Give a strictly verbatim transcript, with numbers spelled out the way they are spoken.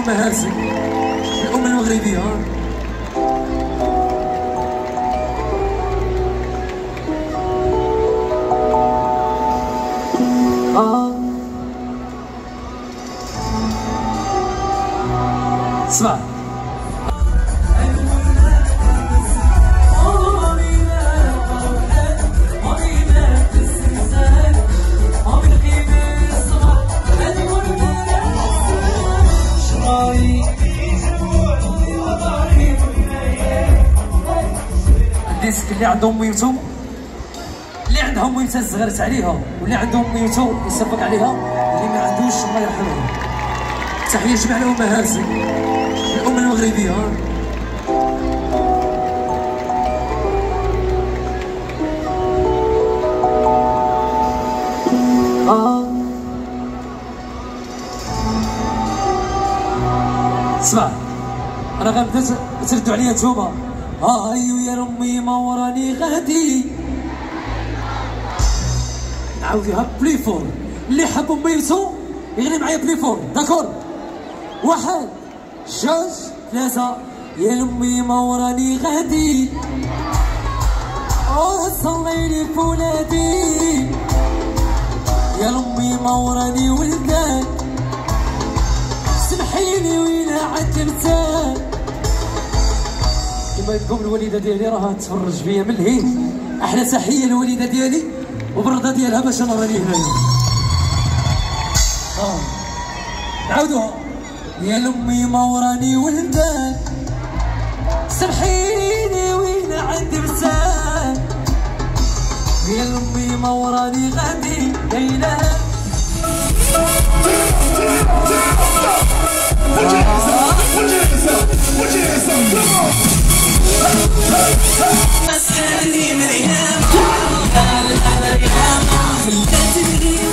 الأمهات الأم المغربية. آه اسمع الناس اللي عندهم ميوتو، اللي عندهم ميوتة زغرت عليها، واللي عندهم ميوتو يصفق عليها، اللي ما عندوش الله يرحمها. تحية جميع الأمهات الأم المغربية. آه اسمع أنا غنبدا تردوا عليا نتوما. آه أيو يا رمي ما وراني غادي، نعاودوها بلي فور. اللي حبوا ميوتو يغني معايا بلي فور. داكور، واحد جوج ثلاثة. يا لمي ما وراني غادي، أوه صليلي فولادي. يا لمي ما وراني ولدان، سمحيلي وين عجبتان. كما تقول الوالده ديالي راها تفرج فيا من الهين، احلى تحيه للوالده ديالي وبرده ديالها باش انا راني هنايا. اه نعاودوها. يا لمي ما وراني ولدان، سمحيني وين عندي بسان. يا لمي ما وراني غادي ليلى. مسكني من ايام